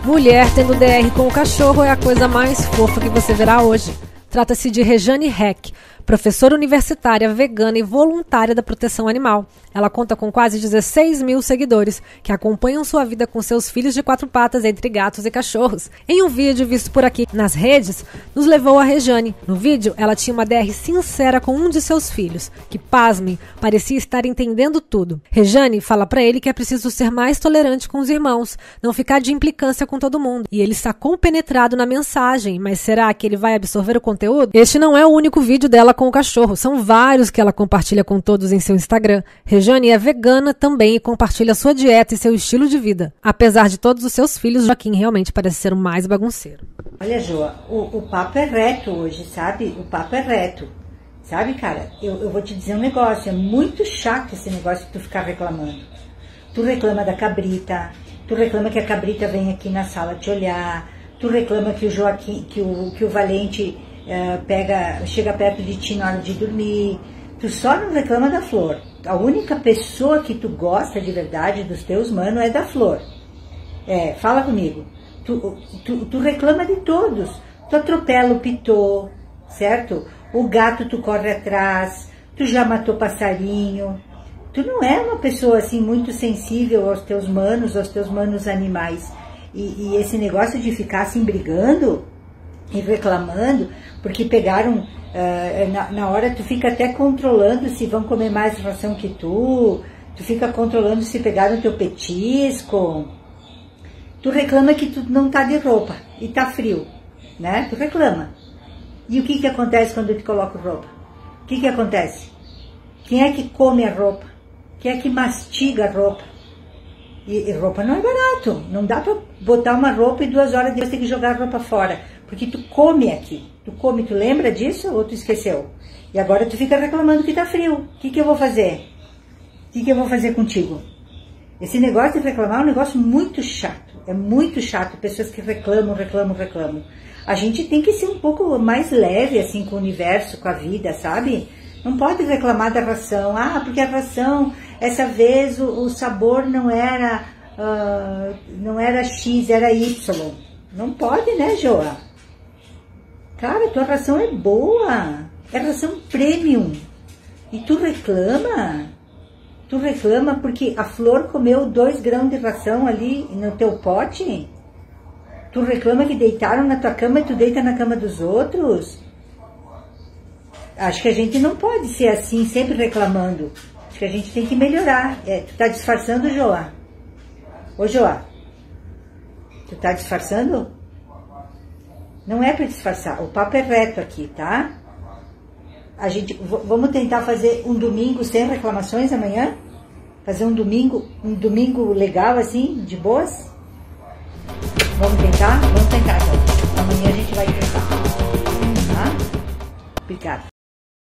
Mulher tendo DR com o cachorro é a coisa mais fofa que você verá hoje. Trata-se de Rejane Heck, professora universitária, vegana e voluntária da proteção animal. Ela conta com quase 16 mil seguidores, que acompanham sua vida com seus filhos de 4 patas entre gatos e cachorros. Em um vídeo visto por aqui nas redes, nos levou a Rejane. No vídeo, ela tinha uma DR sincera com um de seus filhos, que, pasmem, parecia estar entendendo tudo. Rejane fala pra ele que é preciso ser mais tolerante com os irmãos, não ficar de implicância com todo mundo. E ele está compenetrado na mensagem, mas será que ele vai absorver o conteúdo? Este não é o único vídeo dela com o cachorro, são vários que ela compartilha com todos em seu Instagram. Rejane é vegana também e compartilha sua dieta e seu estilo de vida. Apesar de todos os seus filhos, Joaquim realmente parece ser o mais bagunceiro. Olha, Joa, o papo é reto hoje, sabe? O papo é reto. Sabe, cara, eu vou te dizer um negócio, é muito chato esse negócio de tu ficar reclamando. Tu reclama da cabrita, tu reclama que a cabrita vem aqui na sala te olhar, tu reclama que o Joaquim, que o Valente chega perto de ti na hora de dormir. Tu só não reclama da Flor. A única pessoa que tu gosta de verdade dos teus manos é da Flor. Fala comigo. Tu reclama de todos. Tu atropela o pitô, certo? O gato tu corre atrás. Tu já matou passarinho. Tu não é uma pessoa assim muito sensível aos teus manos animais. E esse negócio de ficar assim brigando e reclamando, porque pegaram, na hora tu fica até controlando se vão comer mais ração que tu fica controlando se pegaram teu petisco, tu reclama que tu não tá de roupa e tá frio, né? Tu reclama. E o que acontece quando tu coloca roupa? O que acontece? Quem é que come a roupa? Quem é que mastiga a roupa? E roupa não é barato, não dá pra botar uma roupa e 2 horas depois tem que jogar a roupa fora, porque tu come aqui, tu lembra disso ou tu esqueceu? E agora tu fica reclamando que tá frio, o que eu vou fazer? O que eu vou fazer contigo? Esse negócio de reclamar é um negócio muito chato, é muito chato, pessoas que reclamam. A gente tem que ser um pouco mais leve assim com o universo, com a vida, sabe? Não pode reclamar da ração, porque a ração, essa vez o sabor não era X, era Y. Não pode, né, Joa? Cara, tua ração é boa, é ração premium. E tu reclama porque a Flor comeu 2 grãos de ração ali no teu pote? Tu reclama que deitaram na tua cama e tu deita na cama dos outros? Acho que a gente não pode ser assim, sempre reclamando. Acho que a gente tem que melhorar. Tu tá disfarçando, Joa? Ô, Joa, tu tá disfarçando? Não é pra disfarçar, o papo é reto aqui, tá? Vamos tentar fazer um domingo sem reclamações amanhã? Fazer um domingo legal assim, de boas? Vamos tentar? Vamos tentar, então. Amanhã a gente vai tentar. Tá? Obrigada.